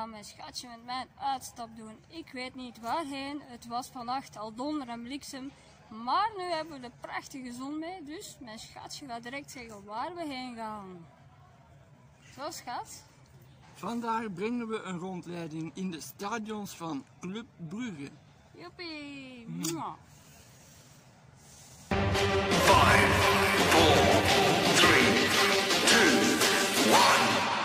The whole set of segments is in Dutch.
gaan mijn schatje met mij een uitstap doen. Ik weet niet waarheen, het was vannacht al donder en bliksem. Maar nu hebben we de prachtige zon mee, dus mijn schatje gaat direct zeggen waar we heen gaan. Zo, schat? Vandaag brengen we een rondleiding in de stadions van Club Brugge. Joepie! Mwah. 5, 4, 3, 2, 1.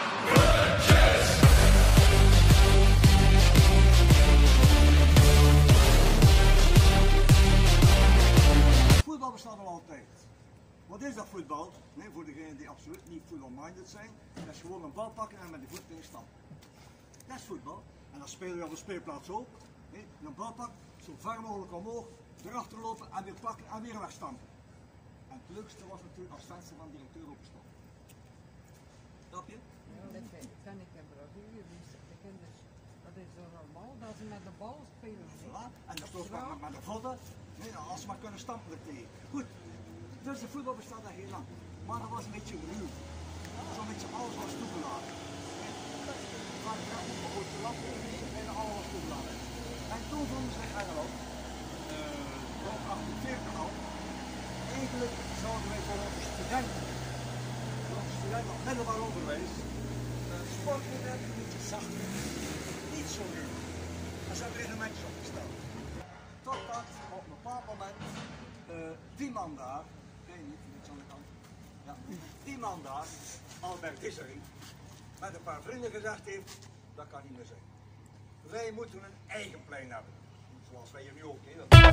Voetbal bestaat al altijd. Wat is dat voetbal? Nee, voor degenen die absoluut niet voetbalminded zijn, dat is gewoon een bal pakken en met de voet in stampen. Dat is voetbal. En dan spelen we op de speelplaats ook. Nee, een bal pakken, zo ver mogelijk omhoog, erachter lopen en weer pakken en weer wegstampen. En het leukste was natuurlijk als venster van de directeur openstoppen. Snap je? Ja, dat ken ik in Brazilië. De kinderen, dat is zo normaal dat ze met de bal spelen. Voilà. En dat is ook met de voeten, nee, als ze maar kunnen stampen er tegen. Goed, dus de voetbal bestaat al heel lang. Maar dat was een beetje ruw. Zo'n beetje alles was toegelaten. Maar ik heb niet ooit te lang en alles was toegelaten. En toen vonden ze zich eigenlijk rond 48 al. Eigenlijk zouden wij voor onze studenten op middelbaar onderwijs sportmodel ietsje zachter. Niet zo ruw. Er zijn reglementjes opgesteld. Totdat op een bepaald moment die man daar, nee niet aan de kant, ja, die man daar, Albert Dissering, met een paar vrienden gezegd heeft, dat kan niet meer zijn. Wij moeten een eigen plein hebben. Zoals wij hier nu ook.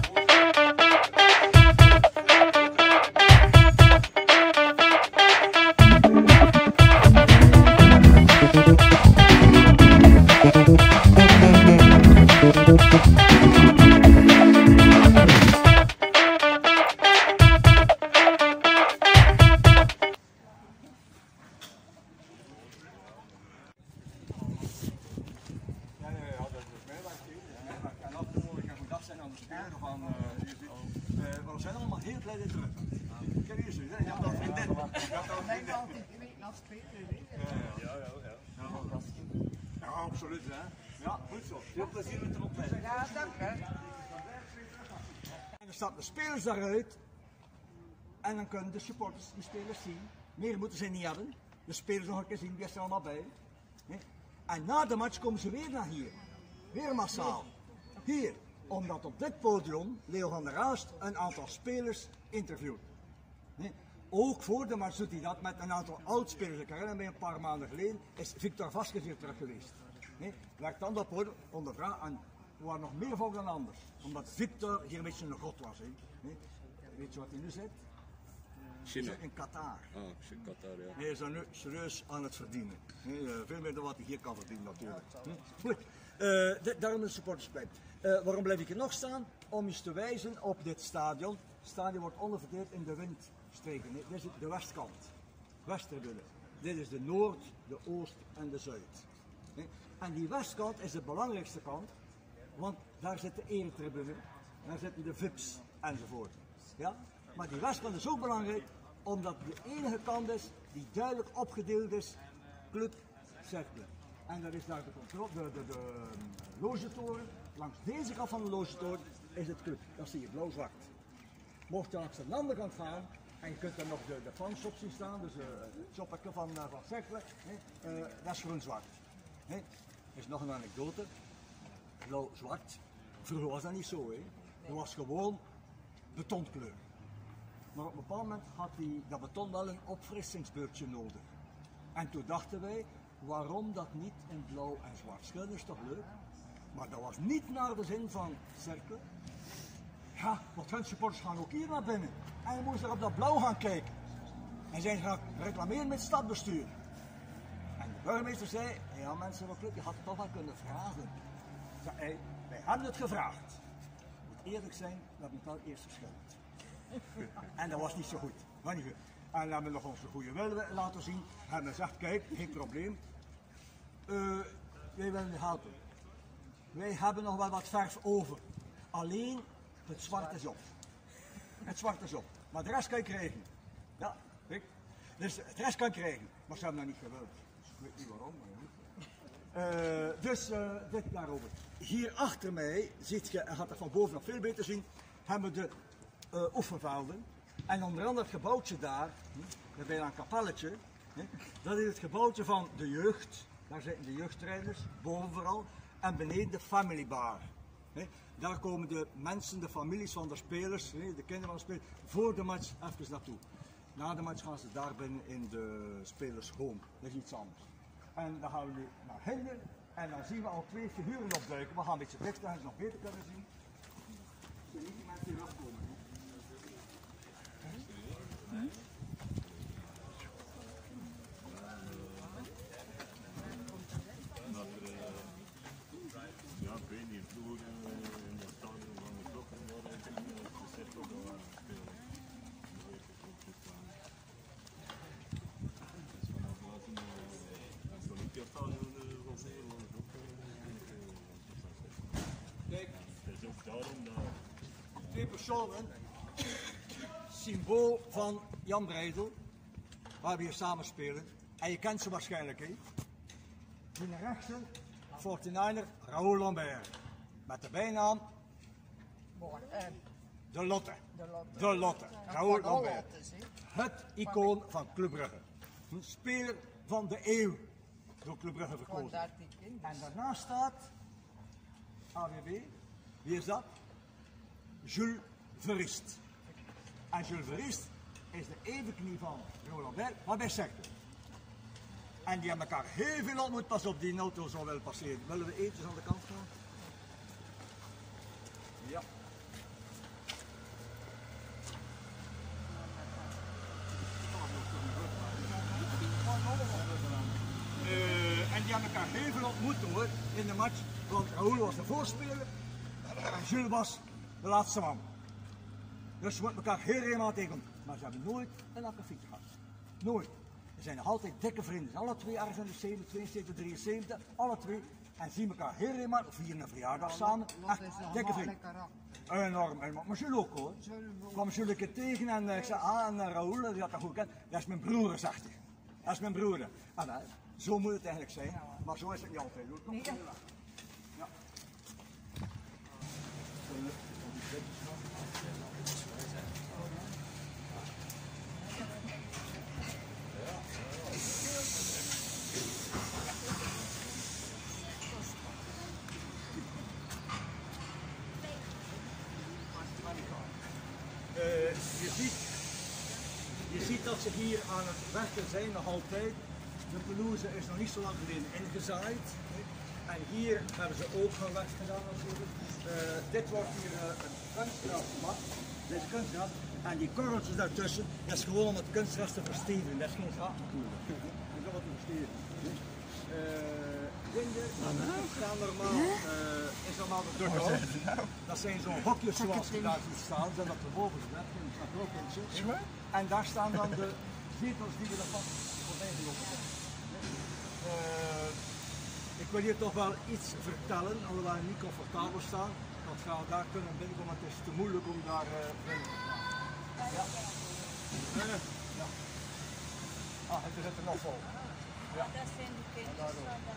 We zijn allemaal heel blij dat je terug bent. Kijk hier zo, je hebt al vriendin. Je weet nog spelen, Ja, absoluut hè. Ja, goed zo. Veel plezier met erop. Ja, dank hè. En dan stappen de spelers daaruit. En dan kunnen de supporters de spelers zien. Meer moeten ze niet hebben. De spelers nog een keer zien, wie is er allemaal bij. En na de match komen ze weer naar hier. Weer massaal. Hier. Omdat op dit podium Leo van der Raast een aantal spelers interviewt. Ook voor de match doet hij dat met een aantal oud-spelers. Ik herinner me een paar maanden geleden is Victor Vasquez hier terug geweest. Werkt dan dat podium onder vraag en er waren nog meer volk dan anders. Omdat Victor hier een beetje een god was. Weet je wat hij nu zit? China. In Qatar. Qatar, ja. Hij is er nu serieus aan het verdienen. Veel meer dan wat hij hier kan verdienen natuurlijk. Goed, daarom de supportersplein. Waarom blijf ik hier nog staan? Om eens te wijzen op dit stadion. Het stadion wordt onderverdeeld in de windstreken. Dit is de westkant, westtribune. Dit is de noord, de oost en de zuid. En die westkant is de belangrijkste kant, want daar zit de eretribune, daar zitten de VIP's enzovoort. Ja? Maar die westkant is ook belangrijk, omdat de enige kant is die duidelijk opgedeeld is, Club Cercle. En dat is daar de logetoren. Langs deze kant van de logetoren is het club. Dat zie je blauw-zwart. Mocht je langs de andere kant gaan en je kunt er nog de fanshop zien staan, dus het shoppetje van Cercle, dat is groen-zwart. Er is nog een anekdote. Blauw-zwart. Vroeger was dat niet zo. Dat was gewoon betonkleur. Maar op een bepaald moment had dat beton wel een opfrissingsbeurtje nodig. En toen dachten wij, waarom dat niet in blauw en zwart? Schilder is toch leuk? Maar dat was niet naar de zin van Cercle. Ja, want hun supporters gaan ook hier naar binnen. En je moest er op dat blauw gaan kijken. En zijn gaan reclameren met het stadbestuur. En de burgemeester zei, ja mensen van Club, je had het toch wel kunnen vragen. Zei, hey, wij hebben het gevraagd. Ik moet eerlijk zijn, we hebben het wel eerst geschilderd. En dat was niet zo goed. En dan hebben we nog onze goede wil laten zien. En dan zegt, kijk, geen probleem. Wij willen helpen. Wij hebben nog wel wat verf over. Alleen het zwart is op. Het zwart is op. Maar de rest kan je krijgen. Ja, kijk. Dus het rest kan je krijgen. Maar ze hebben dat niet gewild. Dus ik weet niet waarom. Maar Dus dit daarover. Hier achter mij, ziet je, en gaat er van boven nog veel beter zien, hebben we de oefenvelden. En onder andere het gebouwtje daar, dat is een kapelletje, dat is het gebouwtje van de jeugd. Daar zitten de jeugdtrainers, boven vooral, en beneden de family bar. Daar komen de mensen, de families van de spelers, de kinderen van de spelers, voor de match even naartoe. Na de match gaan ze daar binnen in de spelers home. Dat is iets anders. En dan gaan we nu naar Hinder en dan zien we al twee figuren opduiken. We gaan een beetje dichter, dat je nog beter kunnen zien. Je niet die mensen hier afkomen. Ja, ik weet niet, vroeger in de stadion van de klokken waren ze zitten ook al aan het spelen. Dus vanaf laten het Olympiastadion van Nederland ook. Kijk, Het is ook daarom dat twee personen, symbool van Jan Breidel, waar we hier samen spelen. En je kent ze waarschijnlijk, hè? Die naar rechtse, 49er, Raoul Lambert. Met de bijnaam De Lotte. De Lotte. Raoul Lambert. Het icoon van Club Brugge. Een speler van de eeuw door Club Brugge verkozen. En daarnaast staat AWB. Wie is dat? Jules Verist. En Jules Verist is de evenknie van Raoul Lambert, maar bij Cercle. En die hebben elkaar heel veel ontmoet. Pas op, die auto zal wel passeren. Willen we eventjes aan de kant gaan? Ja. En die hebben elkaar heel veel ontmoet hoor, in de match. Want Raoul was de voorspeler en Jules was de laatste man. Dus ze moeten elkaar heel regelmatig tegenkomen. Maar ze hebben nooit een akkefietje gehad. Nooit. Ze zijn nog altijd dikke vrienden. Alle twee ergens in de 70, 72, 73, alle twee. En zien elkaar heel regelmatig, vieren een verjaardag samen. Echt dikke vrienden. Enorm, enorm. Maar Jules ook hoor. Ik kwam Jules een keer tegen en ik zei, en Raoul, die had dat goed gekend. Dat is mijn broer, zegt hij. Dat is mijn broer. En zo moet het eigenlijk zijn. Maar zo is het niet altijd hoor. Kom, ja. Je ziet dat ze hier aan het werken zijn, nog altijd. De pelouse is nog niet zo lang geleden ingezaaid. En hier hebben ze ook gaan werk gedaan natuurlijk. Dit wordt hier een kunstgras gemaakt. Deze kunstgras. En die korreltjes daartussen, dat is gewoon om het kunstgras te verstevigen. Dat is geen zaad natuurlijk. Dat is wat te verstevigen. Dingen staan normaal, is normaal de dugout. Dat zijn zo'n hokjes zoals je daar ziet staan, zijn dat erboven gezet, dat broodpuntje. En daar staan dan de zetels die we ervan voorbij gelopen zijn. Ik wil hier toch wel iets vertellen, alhoewel we niet comfortabel staan. Dat gaan we daar kunnen binnenkomen, maar het is te moeilijk om daar binnen te gaan. Ja. Ja. Ah, het zit er nog vol. Ja. Dat zijn de kindjes van de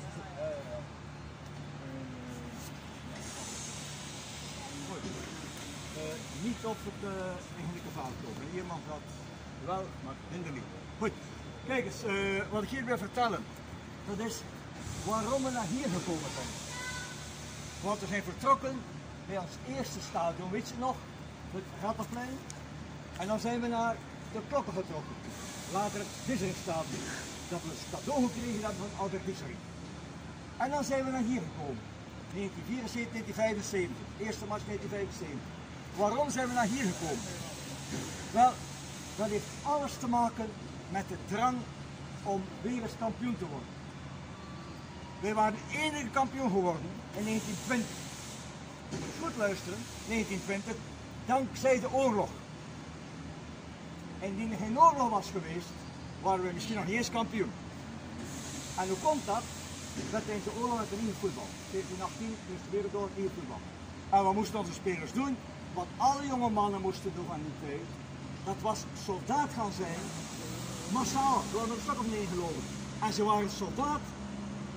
Goed. Niet op het eigenlijke vaart komen. Iemand dat wel, maar hinder niet. Goed. Kijk eens, wat ik hier wil vertellen, dat is waarom we naar hier gekomen zijn. Want we zijn vertrokken bij ons eerste stadion, weet je nog? Het Rattenplein. En dan zijn we naar de Klokken getrokken. Later het Visseringstadion. Dat we het cadeau gekregen hebben van Albert Vissery. En dan zijn we naar hier gekomen. 1974, 1975. Eerste match 1975. Waarom zijn we naar hier gekomen? Wel, dat heeft alles te maken met de drang om weer eens kampioen te worden. Wij waren de enige kampioen geworden in 1920. Je moet goed luisteren, 1920, dankzij de oorlog. Indien er geen oorlog was geweest, waren we misschien nog niet eens kampioen. En hoe komt dat? Dat tijdens de oorlog met de nieuwe voetbal. 1718, Eerste Wereldoorlog, nieuwe voetbal. En wat moesten onze spelers doen? Wat alle jonge mannen moesten doen van die tijd, dat was soldaat gaan zijn, massaal. We hadden er stuk op 9 gelopen. En ze waren soldaat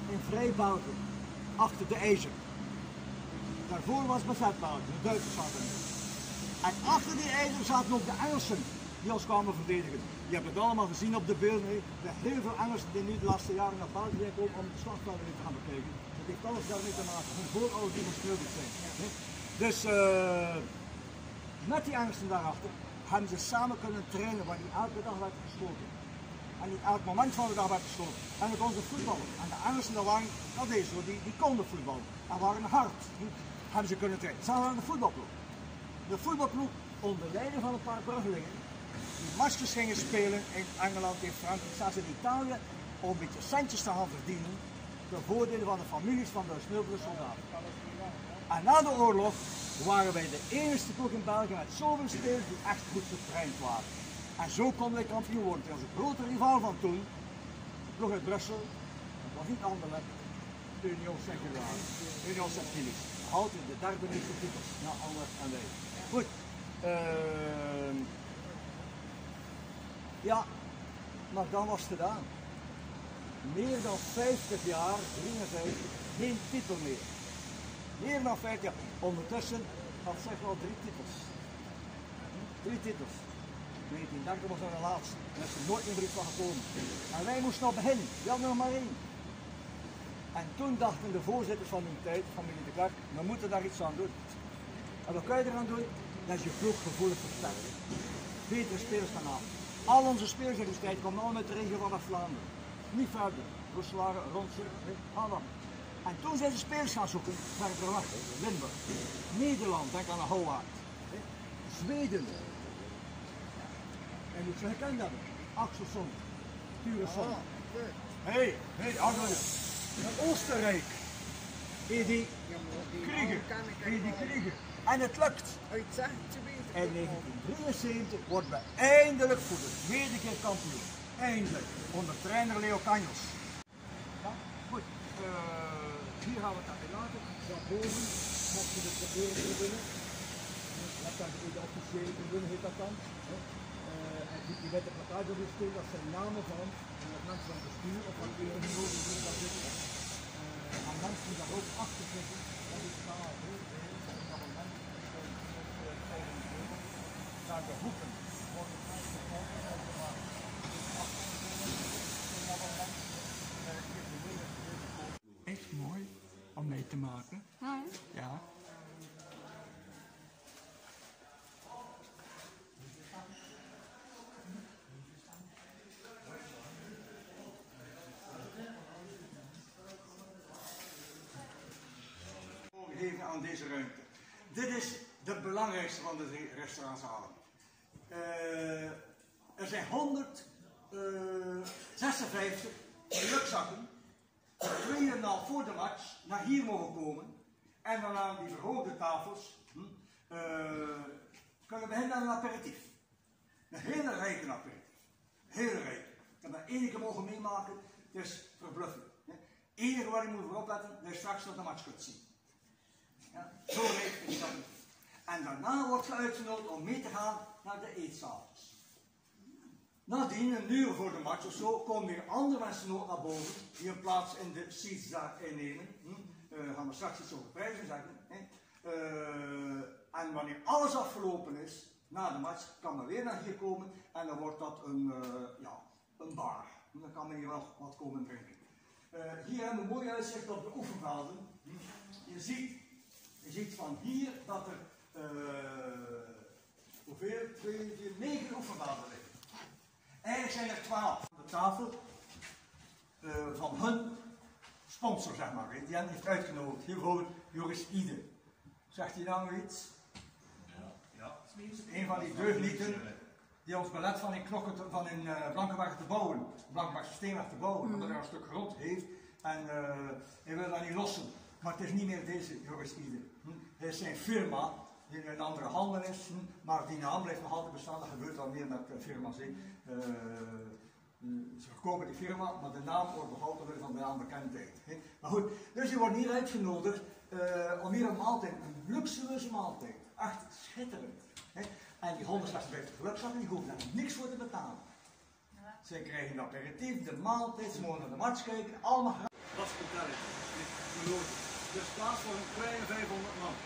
in vrij België, achter de IJzer. Daarvoor was het bevet België, de Duitsers zaten er. En achter die IJzer zaten ook de Engelsen die ons kwamen verdedigen. Je hebt het allemaal gezien op de beelden. Er zijn heel veel Engelsen die nu de laatste jaren naar België komen om de slagvelden te gaan bekijken. Dat heeft alles daarmee te maken, hun voorouders die gesneuveld zijn. Dus met die Engelsen daarachter hebben ze samen kunnen trainen waar die elke dag werd geschoten. En niet elk moment van de dag werd geschoten. En dan konden ze voetballen. En de Engelsen dat is zo, die konden voetballen. En waren hard. Hebben ze kunnen trainen. Samen aan de voetbalploeg. De voetbalploeg onder leiding van een paar bruggelingen die matches gingen spelen in Engeland, in Frankrijk, zelfs in Italië, om een beetje centjes te gaan verdienen ten voordele van de families van de sneuvelde soldaten. En na de oorlog waren wij de enige ploeg in België met zoveel spelers die echt goed getraind waren. En zo konden wij kampioen worden. Onze grote rivaal van toen, de ploeg uit Brussel, dat was niet anderlijk, de Union Saint-Gilloise, Union Saint-Gilloise. Houdt in de derde meeste titels, na Anderlecht en wij. Goed. Ja, maar dan was het gedaan. Meer dan 50 jaar, 53, geen titel meer. Meer dan 50 jaar. Ondertussen had zeg wel 3 titels. 3 titels. 1930 was er de laatste. Daar is er nooit meer iets van gekomen. En wij moesten nog beginnen. We hadden er maar 1. En toen dachten de voorzitters van die tijd, familie de Klerk, we moeten daar iets aan doen. En wat kun je eraan doen? Dat is je ploeg gevoelig versterken. Betere spelers gaan halen. Al onze spelers in die tijd kwamen allemaal uit de regio van Vlaanderen. Niet verder. Roeselare, Ronsen, allemaal. En toen zijn ze spelers gaan zoeken, verder weg, Limburg. Nederland, denk aan de Houwaard. Zweden. En moet je gekend hebben. Axelsson, Turesson. Hey, Arnold. Oostenrijk. Die kriegen. En het lukt. In 1973 worden we eindelijk voor de tweede keer kampioen. Eindelijk. Onder trainer Leo Canjos. Ja, goed. Hier gaan we het aan laten. Daarboven mochten we de proberen te winnen. Dat dan de officiële tribune heet dat dan. En die witte plakkaat op de steen, dat zijn namen van mensen van het bestuur of van de genoten die daar zitten. En mensen die daar ook achter zitten, dat is daar heel veel. Naar de hoeken worden mensen gemaakt. Echt mooi om mee te maken. Ja. Geven aan deze ruimte. Dit is de belangrijkste van de restaurantzalen. Er zijn 156 rugzakken, 2,5 voor de match, naar hier mogen komen. En dan aan die verhoogde tafels kunnen we beginnen aan een aperitief. Een hele rijke aperitief. Hele rijk. Ik heb dat 1 keer mogen meemaken, het is verbluffend. Het enige waar je moet voor opletten, dat je straks nog de match kunt zien. Ja, zo rijk is dat. En daarna wordt je uitgenodigd om mee te gaan naar de eetzaaltjes. Nadien, een uur voor de match of zo, komen weer andere mensen ook naar boven die een plaats in de seats daar innemen. Gaan we straks iets over prijzen zeggen. En wanneer alles afgelopen is, na de match, kan men weer naar hier komen en dan wordt dat een bar. Dan kan men hier wel wat komen drinken. Hier hebben we een mooi uitzicht op de oefenvelden. Je ziet van hier dat er hoeveel? 2, 4, 9 oefenvelden liggen. Eigenlijk zijn er 12 aan de tafel van hun sponsor, zeg maar. Die hen heeft uitgenodigd. Hier bijvoorbeeld Joris Ide. Zegt hij nou nog iets? Ja. Een van die deugnieten die ons belet van in Blankenberg te bouwen. Blankenberg Steenweg te bouwen, omdat hij een stuk grond heeft. En hij wil dat niet lossen. Maar het is niet meer deze Joris Ide. Het is zijn firma die in een andere handen is, maar die naam blijft nog altijd bestaan. Dat gebeurt al meer met firma's. Ze verkopen die firma, maar de naam wordt behouden van de naambekendheid. Maar goed, dus je wordt hier uitgenodigd om hier een maaltijd, een luxueuze maaltijd. Echt schitterend. En die 156 gelukzakken, die hoeven daar niks voor te betalen. Ze krijgen een aperitief, de maaltijd, ze mogen naar de match kijken, allemaal gratis. Dat is vertelling. Dus plaats voor een kleine 500 man.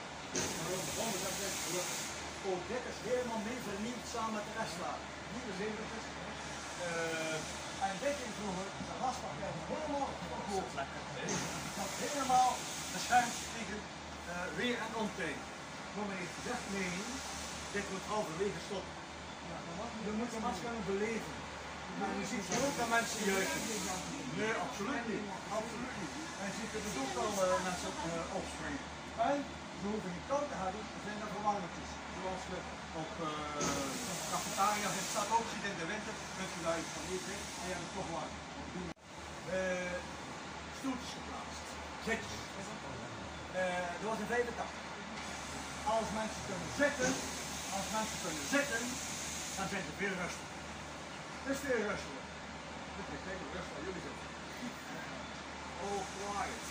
Ook dit is helemaal mee vernieuwd samen met de restlaag. Nieuwe zegeltjes. En dit is vroeger, de lastpakket helemaal op hoofdvlekken. Dat helemaal beschermd tegen weer en ontijn. Maar men heeft gezegd, nee, dit moet halverwege stoppen. We moeten de match kunnen beleven. Maar je ziet ook dat mensen juichen. Nee, absoluut niet. Absoluut niet. En je ziet er dus ook al mensen opspringen. En ze hoeven niet koud te hebben, er zijn er verwarmertjes. Zoals we op cafetaria staat ook, ziet in de winter, kunt u daar iets van eten en je hebt het toch warm. Stoeltjes geplaatst, zitjes. Dat was in 85. Als mensen kunnen zitten, dan zijn ze veel rustiger. Het is veel rustiger. Dus ik denk dat rust waar jullie zitten. Oh, quiet.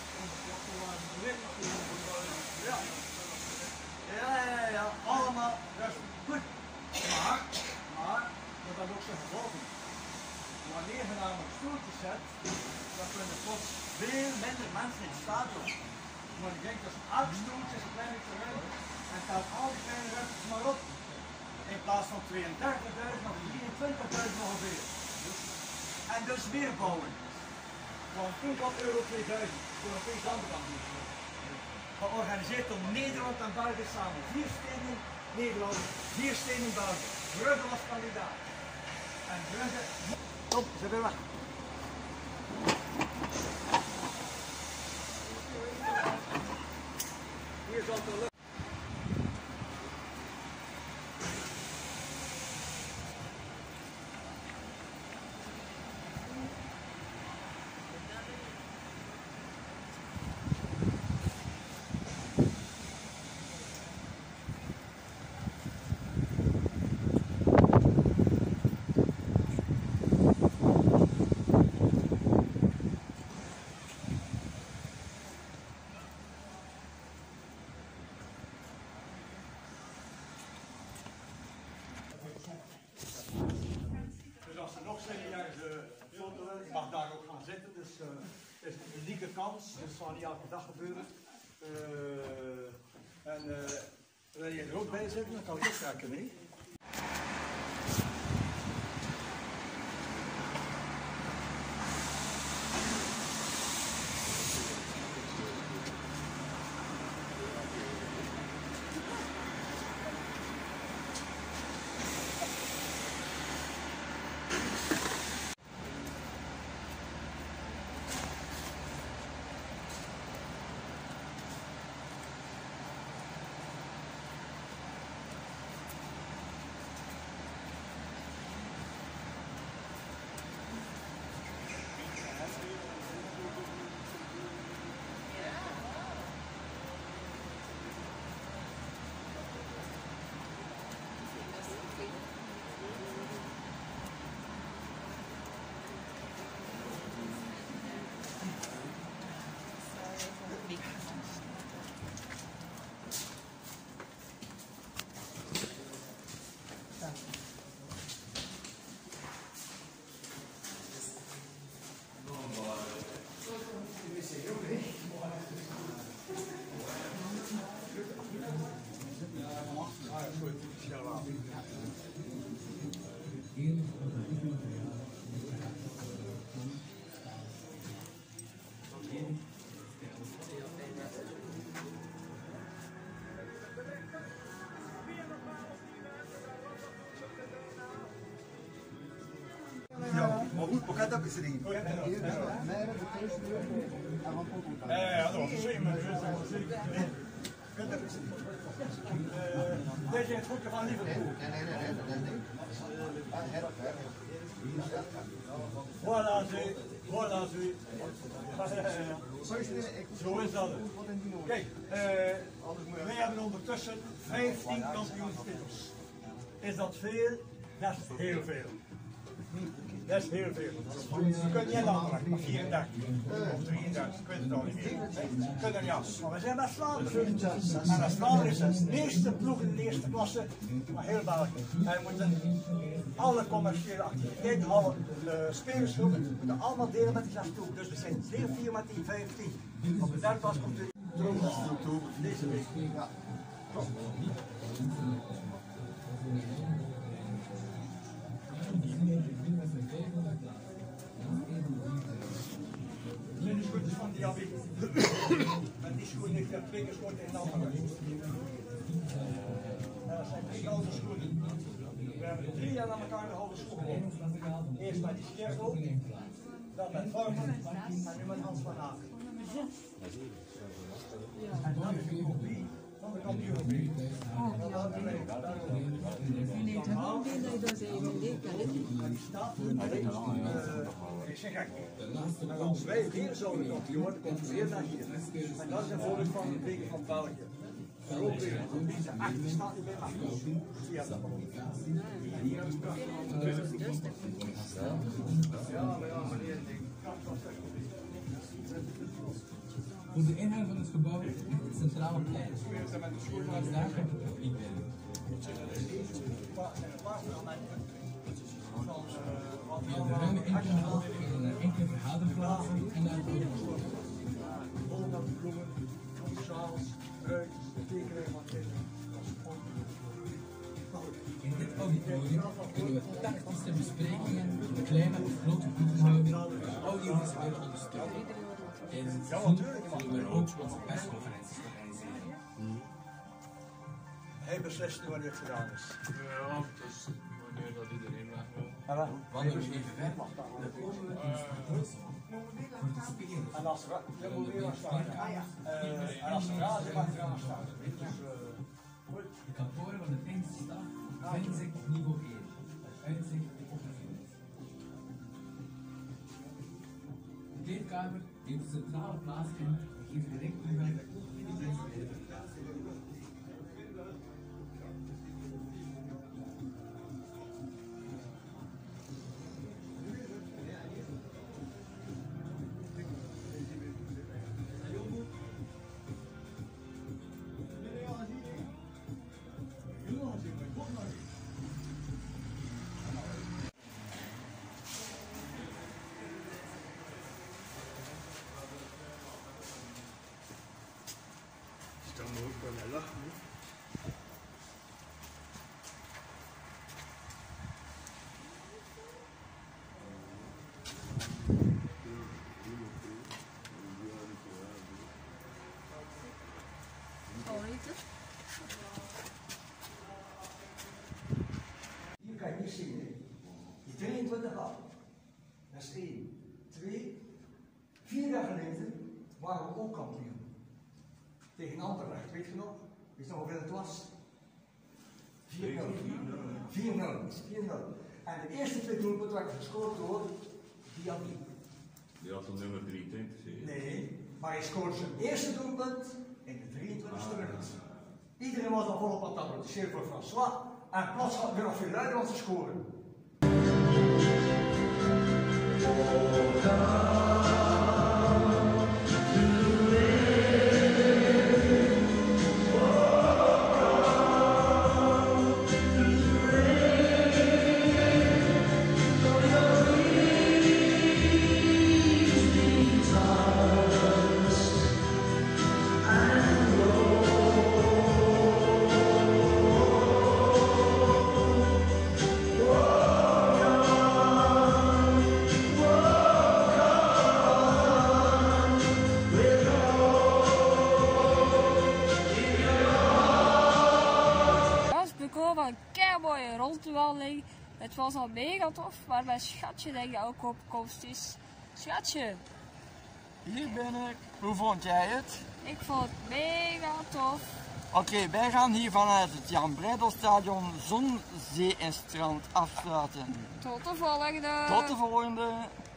Ja, allemaal rustig. Goed. Maar, dat heeft ook zijn gevolgen. Wanneer je namelijk stoeltjes zet, dan kunnen plots veel minder mensen in het stadion. Maar ik denk dat elk stoeltje is een klein beetje ruimte. En telt al die kleine ruimtes maar op. In plaats van 32.000 of 23.000 ongeveer. En dus meer bouwen. Want toen kwam Euro 2000, voor een Europees landkampioen. Georganiseerd door Nederland en België samen. 4 steden Nederland, 4 steden België. Brugge was kandidaat. En Brugge... Kom, ze zijn weer weg. Hier zal het wel lukken. Je mag daar ook gaan zitten, dus het is een unieke kans, dus het zal niet elke dag gebeuren. Wil je er ook bij zitten, dan kan ik ook trekken mee. Maar goed, pakket heb je ze niet. Ja, dat was een zeker. Deze het goedje van Liverpool. Voilà, zie. Zo is dat. Kijk, wij hebben ondertussen 15 kampioenstitels. Is dat veel? Dat is heel veel. Dat is heel veel. Je kunt niet aan de andere, maar 34 of 33, ik weet het al niet meer. Je kunt er niet af. Maar we zijn met Vlaanderen. En als Vlaanderen is de eerste ploeg in de eerste klasse, maar heel België. En we moeten alle commerciële activiteiten, alle spelersgroepen, moeten allemaal delen met die 6 ploeg. Dus we zijn zeer 4 met die 15. Op de derde pas komt de oktober deze week. Ja. De schoentjes van Diaby. Met die schoen ligt er 2 keer schoten in de andere. Dat zijn 3 grote schoenen. We hebben 3 jaar aan elkaar de halve schoen gelopen. Eerst met die Scherko, dan met Vormen en nu met Hans van Aken. En dan is de kopie van de kampioen. Ik zeg echt, en als wij weer zouden kampioen worden, komt weer naar hier. En dat is een voorbeeld van de beker van België. Europa weer, deze achter staat niet meer achter. Ja, dat wel. En hier hebben we ja, maar ja, meneer, ik kan het wel zeggen. Voor de ingang van het gebouw ligt het centrale plein. Langs daar komt het publiek binnen. Via de ruime inganghal gaan naar enkele vergaderplaatsen en naar het oude gebouw. Bloemen, sjaals, bruid, de tekening van kinderen. In dit auditorium kunnen we tactische besprekingen, kleine of grote groepen houden, audiovisueel ondersteunen. Tijdens het seizoen zullen we ook onze persconferenties organiseren. Hij beslist nu wanneer het gedaan is. Ja, dus wanneer dat iedereen weg wil. Wandelen we even ver, dan komen we in het stadion voor te spelen. En als er dan moet weer staan. En als er raad is, mag er aan staan. De kantoren van de Finse stad bevinden zich op niveau 1, het uitzicht op de files. De kleedkamer heeft een centrale plaats in en geeft direct toegang tot iedereen's vergadering. Dan ook wel een lach. Hier kan je niet zien, hè. Die 23 af. Dat is 1, 2, 4 jaar geleden waren we ook kampioen. Tegen Anderlecht, weet je nog? Weet je nog hoeveel het was? 4-0. 4-0. En de eerste 2 doelpunten werden gescoord door Diaby. Die had een nummer 23. Nee, maar hij scoorde zijn eerste doelpunt in de 23e minuut. Iedereen was al volop aan het applaudisseren voor François. En plots had weer nog veel luider om te scoren. Mooie rondwandeling. Het was al mega tof, maar mijn schatje denk ik ook op komst is. Schatje. Hier ben ik. Hoe vond jij het? Ik vond het mega tof. Oké, wij gaan hier vanuit het Jan Breidelstadion Zon, Zee en Strand afsluiten. Tot de volgende. Tot de volgende.